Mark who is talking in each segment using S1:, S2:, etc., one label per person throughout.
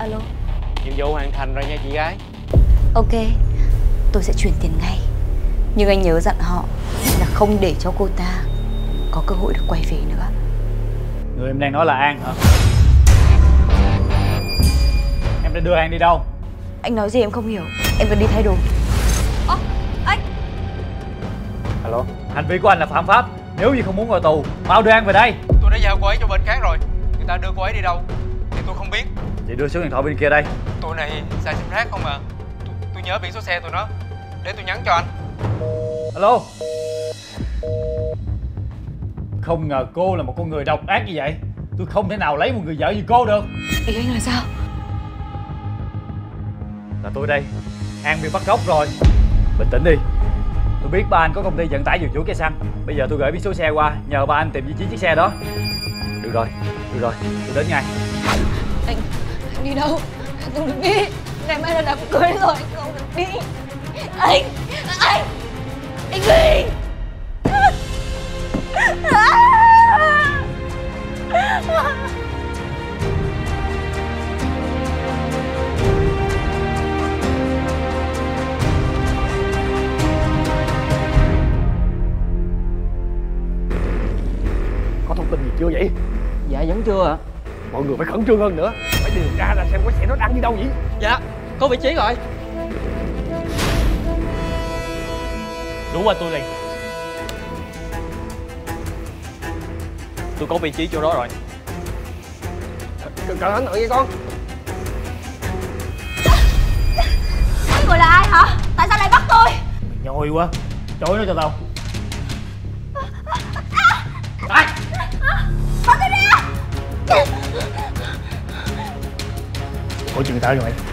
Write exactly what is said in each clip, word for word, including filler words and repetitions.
S1: Alo.
S2: Nhiệm vụ hoàn thành rồi nha chị gái.
S1: Ok, tôi sẽ chuyển tiền ngay. Nhưng anh nhớ dặn họ là không để cho cô ta có cơ hội được quay về nữa.
S3: Người em đang nói là An hả? Em đã đưa An đi đâu?
S1: Anh nói gì em không hiểu. Em cần đi thay đồ. Ơ, anh.
S2: Alo.
S3: Hành vi của anh là phạm pháp. Nếu như không muốn ngồi tù, mau đưa An về đây.
S2: Tôi đã giao cô ấy cho bên khác rồi. Người ta đưa cô ấy đi đâu thì tôi không biết.
S3: Chị đưa số điện thoại bên kia đây.
S2: Tụi này xài sim rác không à. Tôi, tôi nhớ biển số xe tụi nó. Để tôi nhắn cho anh.
S3: Alo. Không ngờ cô là một con người độc ác như vậy. Tôi không thể nào lấy một người vợ như cô được.
S1: Ý anh là sao?
S3: Là tôi đây. An bị bắt cóc rồi. Bình tĩnh đi. Tôi biết ba anh có công ty vận tải dự trữ cây xăng. Bây giờ tôi gửi biển số xe qua, nhờ ba anh tìm vị trí chiếc xe đó. Được rồi, được rồi, tôi đến ngay.
S1: Anh, anh đi đâu? Anh không được đi. Ngày mai là đám cưới rồi, anh không được đi. Anh, anh, anh Huy.
S4: Có thông tin gì chưa vậy?
S5: Dạ vẫn chưa ạ.
S4: Mọi người phải khẩn trương hơn nữa. Phải điều tra ra xem cái xe nó đang đi đâu vậy.
S5: Dạ, có vị trí rồi.
S2: Đúng qua tôi liền. Tôi có vị trí chỗ đó rồi.
S4: Cẩn thận vậy con.
S1: Mấy người là ai hả? Tại sao lại bắt tôi?
S3: Mày nhồi quá. Chối nó cho tao.
S1: Ai? Bỏ tôi ra.
S3: Có chuyện tao rồi mày.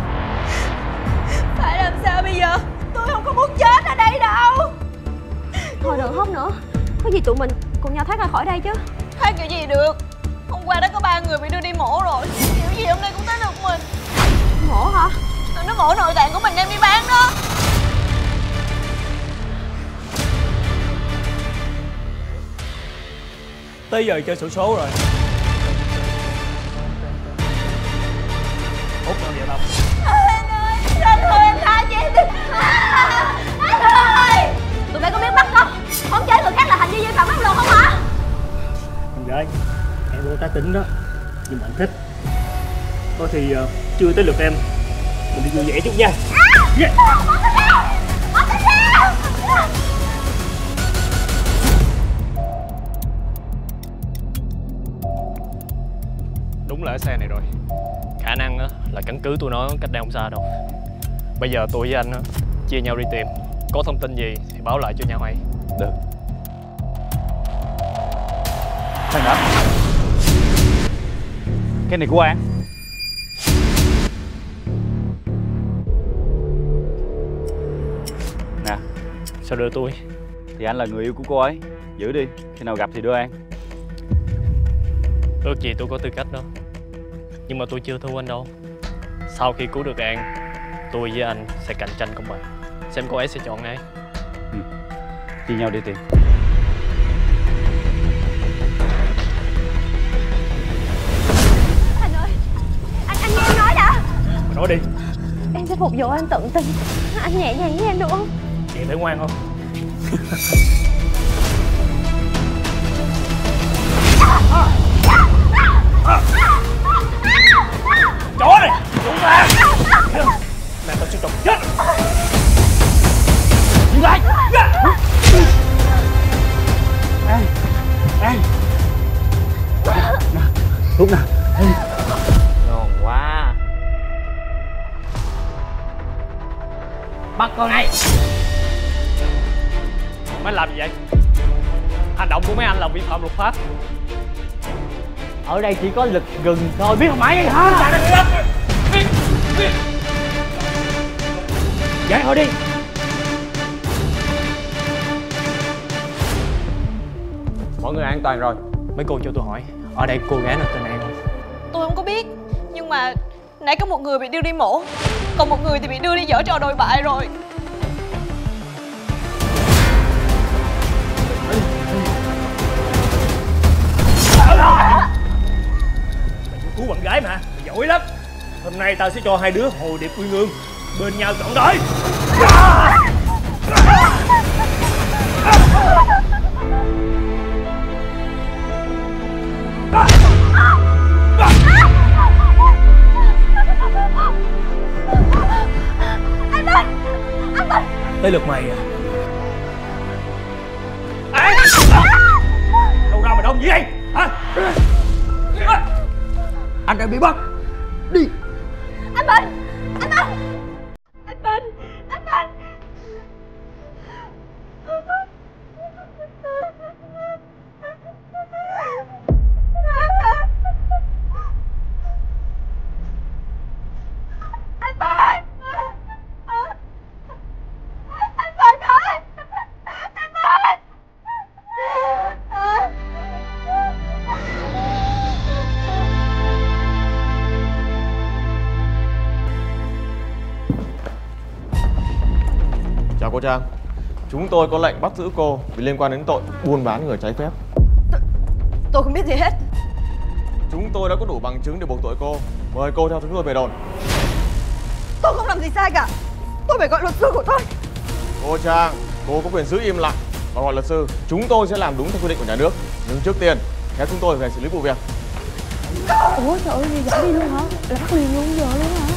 S1: Phải làm sao bây giờ? Tôi không có muốn chết ở đây đâu.
S6: Thôi đừng khóc nữa. Có gì tụi mình cùng nhau thoát ra khỏi đây chứ.
S1: Thoát kiểu gì được? Hôm qua đã có ba người bị đưa đi mổ rồi. Kiểu gì hôm nay cũng tới được mình.
S6: Mổ hả?
S1: Tụi nó mổ nội tạng của mình đem đi bán đó.
S3: Tới giờ chơi xổ số rồi. Hút nó vậy tao.
S1: Anh ơi, anh ơi, em tha cho em đi. Anh ơi.
S6: Tụi bay có biết bắt cóc, khống chế người khác là hành vi vi phạm pháp luật không hả?
S4: Con gái, em vô cá tính đó. Nhưng mà anh thích. Thôi thì uh, chưa tới lượt em. Mình đi vui vẻ chút nha. Yeah.
S2: Đúng là ở xe này rồi. Khả năng á, là căn cứ tôi nói cách đây không xa đâu. Bây giờ tôi với anh á, chia nhau đi tìm. Có thông tin gì thì báo lại cho nhau hay.
S3: Được. Khoan đã. Cái này của An. Nè.
S2: Sao đưa tôi?
S3: Thì anh là người yêu của cô ấy. Giữ đi. Khi nào gặp thì đưa An.
S2: Ước gì tôi có tư cách đó. Nhưng mà tôi chưa thua anh đâu. Sau khi cứu được An, tôi với anh sẽ cạnh tranh công bằng. Xem cô ấy sẽ chọn ai.
S3: Ừ. Chia nhau đi tìm.
S6: Anh ơi, anh anh nghe em nói đã.
S3: Mày nói đi.
S6: Em sẽ phục vụ anh tận tình. Anh nhẹ nhàng với em được không?
S3: Chị thấy ngoan không? Chó này! Đúng ra! Mẹ tao sẽ chọc chết! Dừng lại! An! An! Thuốc nè!
S5: Ngon quá. Bắt con này.
S2: Mấy anh làm gì vậy? Hành động của mấy anh là vi phạm luật pháp.
S5: Ở đây chỉ có lực gừng thôi, biết không mày hả?
S3: Giải họ đi!
S2: Mọi người an toàn rồi. Mấy cô cho tôi hỏi, ở đây cô gái nào tên An không?
S1: Tôi không có biết. Nhưng mà nãy có một người bị đưa đi mổ. Còn một người thì bị đưa đi dở trò đồi bại rồi.
S3: Mày cứu bạn gái mà, mày giỏi lắm.
S4: Hôm nay tao sẽ cho hai đứa hồi điệp quy ngương bên nhau trọn đời.
S6: Anh Bình! Anh Bình!
S4: Tới lượt mày à? À! Đâu ra mà đông gì đây? Hả?
S3: Anh đang bị bắt. Đi.
S6: Anh Bình! Anh Bình! Anh Bình! Anh Bình! Anh Bình! Anh Bình ơi! Anh Bình!
S7: Chào cô Trang. Chúng tôi có lệnh bắt giữ cô vì liên quan đến tội buôn bán người trái phép.
S1: Tôi không biết gì hết.
S7: Chúng tôi đã có đủ bằng chứng để buộc tội cô. Mời cô theo chúng tôi về đồn.
S1: Tôi không làm gì sai cả. Tôi phải gọi luật sư của tôi.
S7: Cô Trang, cô có quyền giữ im lặng và gọi luật sư. Chúng tôi sẽ làm đúng theo quy định của nhà nước. Nhưng trước tiên, theo chúng tôi về xử lý vụ việc.
S6: Ủa trời ơi, gì vậy đi luôn hả? Là bắt liền luôn giờ luôn hả?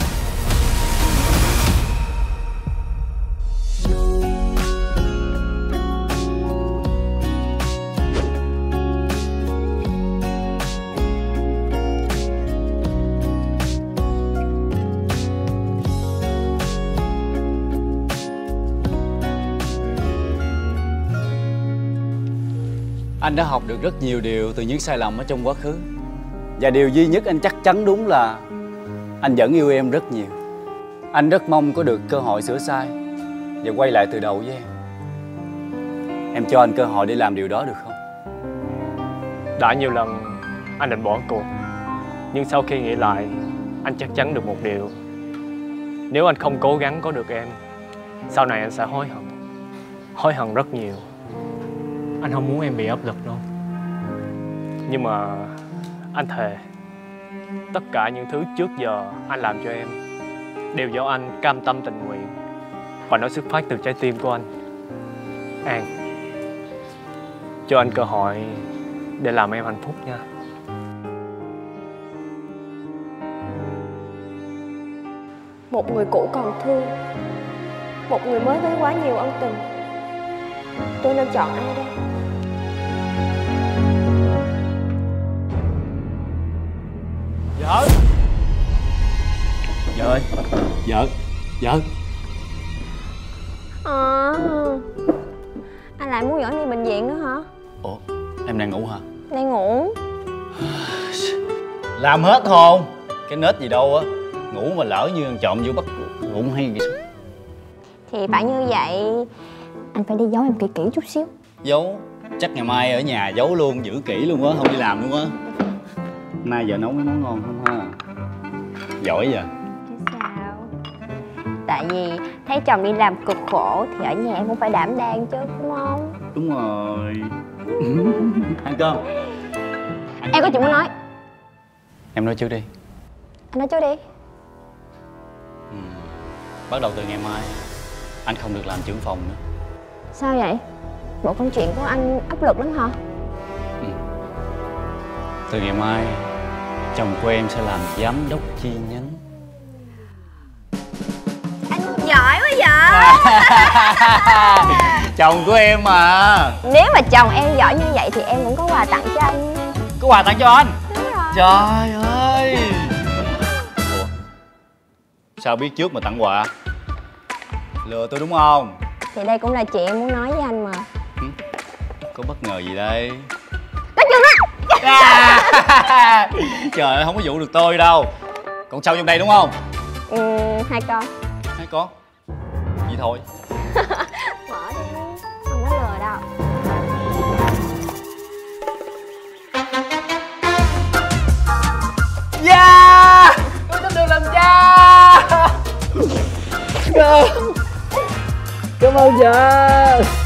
S8: Anh đã học được rất nhiều điều từ những sai lầm ở trong quá khứ. Và điều duy nhất anh chắc chắn đúng là anh vẫn yêu em rất nhiều. Anh rất mong có được cơ hội sửa sai và quay lại từ đầu với em. Em cho anh cơ hội để làm điều đó được không?
S2: Đã nhiều lần anh định bỏ cuộc, nhưng sau khi nghĩ lại, anh chắc chắn được một điều. Nếu anh không cố gắng có được em, sau này anh sẽ hối hận. Hối hận rất nhiều. Anh không muốn em bị áp lực đâu. Nhưng mà anh thề, tất cả những thứ trước giờ anh làm cho em đều do anh cam tâm tình nguyện, và nó xuất phát từ trái tim của anh. An, cho anh cơ hội để làm em hạnh phúc nha.
S6: Một người cũ còn thương, một người mới với quá nhiều ân tình. Tôi nên chọn ai đây?
S8: Vợ! Vợ ơi! Vợ! Vợ!
S6: À, anh lại muốn dẫn đi bệnh viện nữa hả?
S8: Ủa, em đang ngủ hả?
S6: Đang ngủ.
S8: Làm hết hồn. Cái nết gì đâu á. Ngủ mà lỡ như ăn trộm vô bắt ngủ hay gì sao?
S6: Thì phải như vậy. Anh phải đi giấu em kỹ kỹ chút xíu.
S8: Giấu? Chắc ngày mai ở nhà giấu luôn, giữ kỹ luôn á, không đi làm luôn á. Nay giờ nấu mấy món ngon không ha? Giỏi vậy?
S6: Chứ sao? Tại vì thấy chồng đi làm cực khổ thì ở nhà em cũng phải đảm đang chứ, đúng không?
S8: Đúng rồi. Ăn cơm. Ăn
S6: Em có chuyện muốn nói.
S8: Em nói trước đi.
S6: Anh nói trước đi.
S8: Ừ. Bắt đầu từ ngày mai anh không được làm trưởng phòng nữa.
S6: Sao vậy? Bộ công chuyện của anh áp lực lắm hả?
S8: Ừ. Từ ngày mai chồng của em sẽ làm giám đốc chi nhánh.
S6: Anh giỏi quá vậy.
S8: Chồng của em mà.
S6: Nếu mà chồng em giỏi như vậy thì em cũng có quà tặng cho anh.
S8: Có quà tặng cho anh?
S6: Đúng rồi.
S8: Trời ơi. Ủa, sao biết trước mà tặng quà? Lừa tôi đúng không?
S6: Thì đây cũng là chuyện em muốn nói với anh mà.
S8: Ừ? Có bất ngờ gì đây?
S6: Có chừng á.
S8: À, trời ơi, không có dụ được tôi đâu. Còn sâu trong đây đúng không?
S6: Ừ, hai con.
S8: Hai con? Vậy thôi.
S6: Mở đi, không có lừa đâu.
S8: Yeah! Tôi sắp được làm cha. Cảm ơn vợ.